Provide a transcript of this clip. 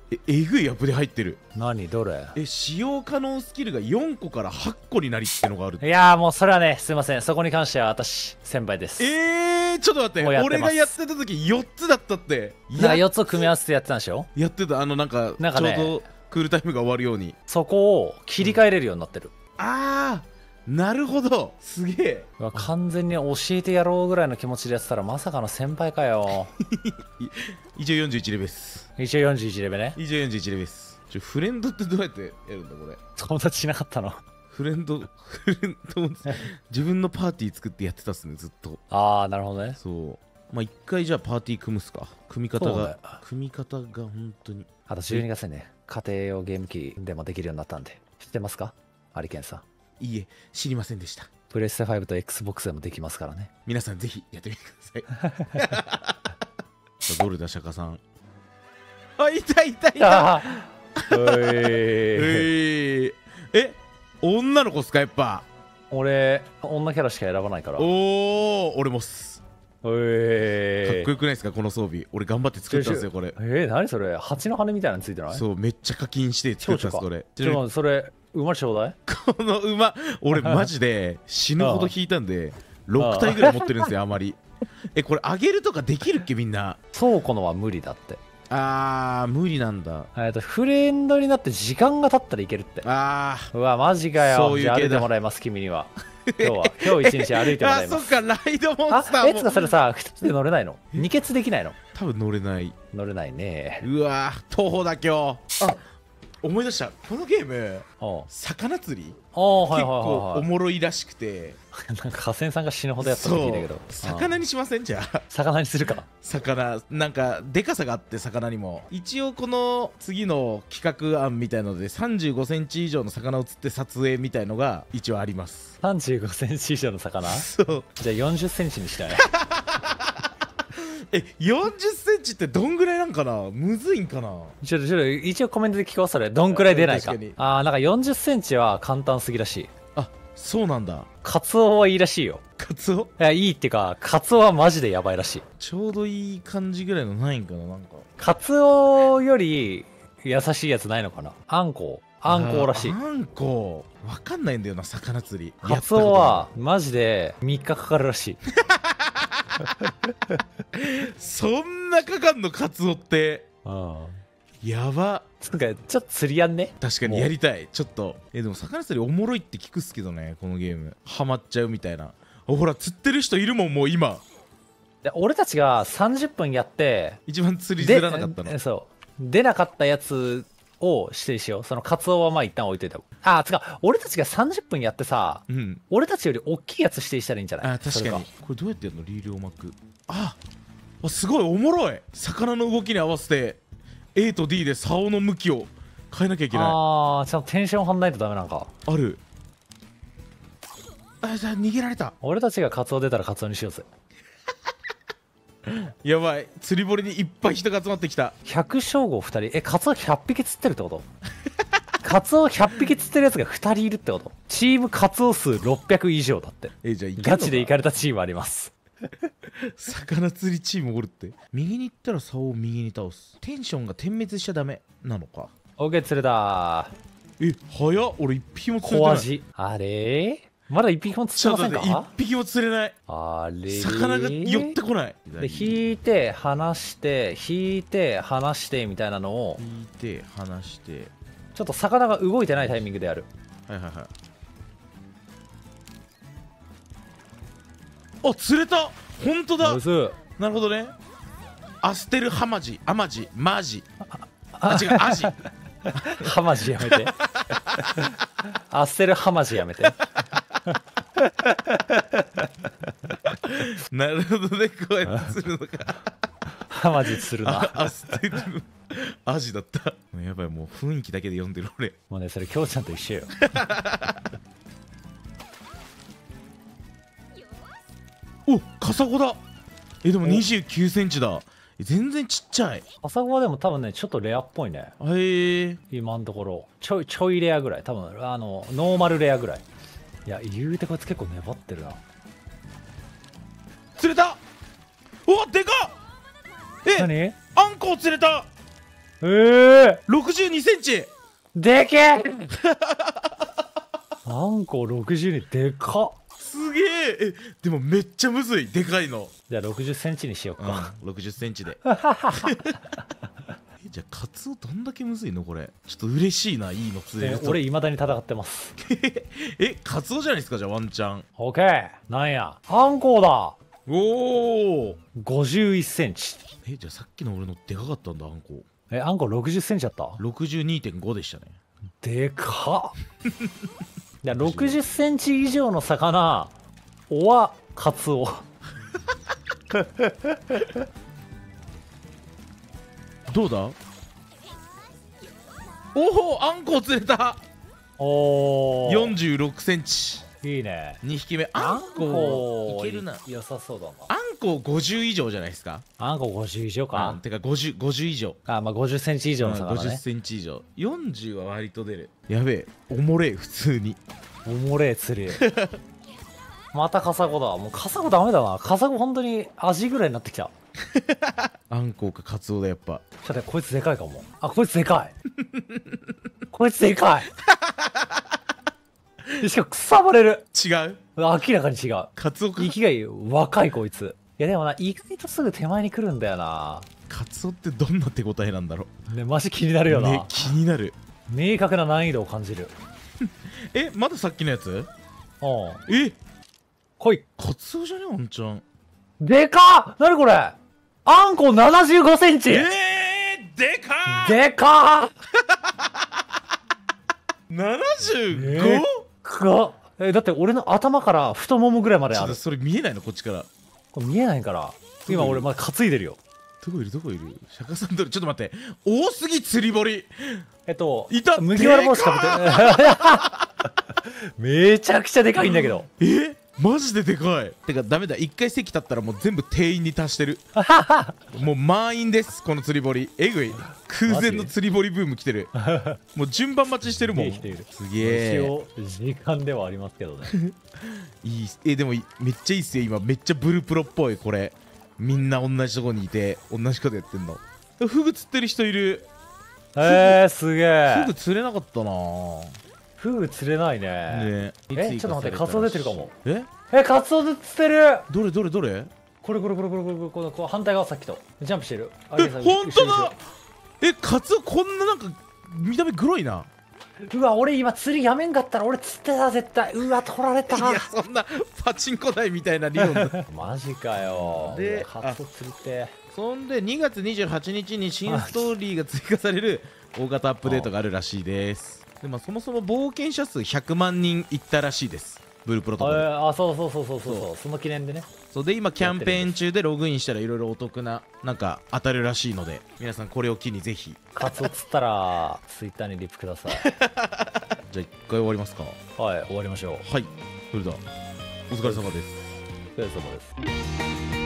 えぐいアップで入ってる。 何どれ？ 使用可能スキルが4個から8個になりってのがある。 いやーもうそれはね、すいません。そこに関しては私、先輩です。 ちょっと待って。俺がやってた時4つだったって。 なんか4つを組み合わせてやってたんでしょ？ やってた。なんかちょうどクールタイムが終わるように。 そこを切り替えれるようになってる。 なるほど。すげえ。 完全に教えてやろうぐらいの気持ちでやってたらまさかの先輩かよ。 一応41レベルです。 一応41レベルね。 一応41レベルです。フレンドってどうやってやるんだこれ。 友達しなかったの？ フレンド自分のパーティー作ってやってたっすね、ずっと。 なるほどね。 そう。まあ一回じゃあパーティー組むっすか。組み方が本当に。 あと12月にね、家庭用ゲーム機でもできるようになったんで。知ってますか？アリケンさん。 いいえ、知りませんでした。 プレステ5と XBOX でもできますからね。 皆さんぜひやってみてください。どれだ、釈迦さん。いた女の子っすか、やっぱ。 俺、女キャラしか選ばないから。 俺もっす。かっこよくないですか、この装備。俺頑張って作ったんですよ、これ。 何それ？蜂の羽みたいなのついてない？ そう、めっちゃ課金して作ったんです、これ。 それ、馬ちょうだい。 この馬、俺マジで死ぬほど引いたんで、6体ぐらい持ってるんですよ、あまり。これ、あげるとかできるっけ、みんな。 倉庫のは無理だって。 無理なんだ。 フレンドになって時間が経ったらいけるって。うわ、マジかよ。 そういう系だ。 歩いてもらいます、君には。今日一日歩いてもらいます。 そっか、ライドモンスターも。 つかそれさ、2つで乗れないの？2欠できないの？ 多分乗れない。 乗れないね。 うわー、徒歩だ今日。思い出した。このゲーム、魚釣り結構おもろいらしくて。 なんか河川さんが死ぬほどやったって聞いたけど。 魚にしません？じゃあ魚にするか。 魚、なんかでかさがあって、魚にも一応この次の企画案みたいので35センチ以上の魚を釣って撮影みたいのが一応あります。 35センチ以上の魚？ そう。 じゃあ40センチにしたい。 40センチってどんぐらいなんかな？むずいんかな？ 一応コメントで聞こう。それどんくらい出ないか。なんか40センチは簡単すぎらしい。 そうなんだ。 カツオはいいらしいよ。 カツオ？ いいっていうか、カツオはマジでやばいらしい。 ちょうどいい感じぐらいのないんかな。なんかカツオより優しいやつないのかな。アンコウらしい。 アンコウわかんないんだよな、魚釣り。 カツオはマジで3日かかるらしい。 そんなかかんの、カツオって。やば。 つうかちょっと釣りやんね。 確かにやりたい。ちょっとでも魚釣りおもろいって聞くっすけどね、このゲームハマっちゃうみたいな。ほら釣ってる人いるもん、もう今。 で俺たちが30分やって一番釣りづらなかったの。 そう出なかったやつを指定しよう。そのカツオはまあ一旦置いといた。つか俺たちが30分やってさ、俺たちより大きいやつ指定したらいいんじゃない？ 確かに。これどうやってやるの？リールを巻く。すごいおもろい。魚の動きに合わせて A と D で竿の向きを変えなきゃいけない。 ちゃんとテンション張んないとダメなんか。 ある。じゃあ逃げられた。 俺たちがカツオ出たらカツオにしようぜ。 やばい、釣り堀にいっぱい人が集まってきた。 100称号2人。カツオ100匹釣ってるってこと？カツオ100匹釣ってるやつが2人いるってこと？チームカツオ数600以上だって。 じゃあガチで行かれたチームあります。 魚釣りチームおるって。右に行ったら竿を右に倒す。テンションが点滅しちゃダメなのか。 オッケー、釣れた。 早っ。俺1匹も釣れてない。 小味。あれまだ1匹も釣れませんか ？1匹も釣れない。魚が寄ってこない。 で引いて離して引いて離してみたいなのを引いて離して、 ちょっと魚が動いてないタイミングでやる。 釣れた。本当だ。なるほどね。アステルハマジ、アマジ、マジ。違う、アジ。 ハマジやめて。アステルハマジやめて。 なるほどね、こうやって釣るのか。 ハマジ釣るな。 アステルアジだった。やばい、もう雰囲気だけで読んでる俺。 もうね、それきょうちゃんと一緒よ。 カサゴだ。でも29センチだ。全然ちっちゃい。 カサゴはでも多分ね、ちょっとレアっぽいね。今のところちょいレアぐらい。多分ノーマルレアぐらい。いや、言うてこいつ結構粘ってるな。 釣れた。でかっ。 何？ アンコウ釣れた。 62センチ。 でけえあんこ62でかっ。 すげえ。でもめっちゃむずい、でかいの。 じゃあ60センチにしようか。 60センチで。じゃあカツオどんだけむずいのこれ。ちょっと嬉しいな、いいの釣れると。 俺未だに戦ってます。 カツオじゃないですか、じゃあワンチャン。 オッケー。なんや、あんこうだ。 おお。 51センチ。 じゃあさっきの俺のでかかったんだ、あんこ。 あんこ60センチだった。 62.5 でしたね。 でかっ。じゃあ60センチ以上の魚はカツオ。 どうだ。おお、あんこ釣れた。 おお、 46センチ。 いいね。 2匹目。あんこいけるな。 良さそうだな。 あんこ50以上じゃないですか。 あんこ50以上か。 てか50以上。 まあ50センチ以上の魚ね。 50センチ以上。40は割と出る。やべえ、おもれえ、普通に。 おもれえ釣り。またカサゴだ。もうカサゴダメだな。カサゴ本当に味ぐらいになってきた。 あんこかカツオだ、やっぱ。 ちょっと待って、こいつでかいかも。こいつでかい。こいつでかい。しかも草まれる。 違う。 明らかに違う。 カツオか。 生きがいい。若いこいつ。いやでもな、意外とすぐ手前に来るんだよな。 カツオってどんな手応えなんだろうね、マジ気になるよな。 ね、気になる。 明確な難易度を感じる。 まださっきのやつ。 来い。 カツオじゃね、あんちゃん。 でかっ。なにこれ。あんこ75センチ。 でかー。でかー。75？ だって俺の頭から太ももぐらいまである。 それ見えないの、こっちから。 これ見えないから。今俺まだ担いでるよ。 どこいる釈迦さんどれ。ちょっと待って、多すぎ釣り堀。 いた。麦わら帽子かぶって。めちゃくちゃでかいんだけど。 マジででかい。てかダメだ、一回席立ったらもう全部定員に達してる。もう満員です、この釣り堀。えぐい。空前の釣り堀ブーム来てる。もう順番待ちしてるもん。すげえ。 一応時間ではありますけどね。 いい。でもめっちゃいいっすよ、今。めっちゃブルプロっぽい、これ。みんな同じとこにいて同じことやってんの。フグ釣ってる人いる。 すげえ。 フグ釣れなかったな。 フグ釣れないね。ちょっと待って、カツオ出てるかも。カツオ釣ってる。 どれ。 これ反対側、さっきとジャンプしてる。 ほんとだ。カツオこんななんか見た目グロいな。 うわ、俺今釣りやめんかったら俺釣ってた絶対。うわ、取られた。 いや、そんなパチンコ台みたいな理論だ。 マジかよ。でカツオ釣りて。 そんで2月28日に新ストーリーが追加される大型アップデートがあるらしいです。で、そもそも冒険者数100万人いったらしいです、ブループロトコル。そうその記念でね。そうで、今キャンペーン中でログインしたらいろいろお得ななんか当たるらしいので、皆さんこれを機にぜひ。 カツオ釣ったらツイッターにリプください。 じゃあ一回終わりますか。 はい、終わりましょう。 はい、それではお疲れ様です。 お疲れ様です。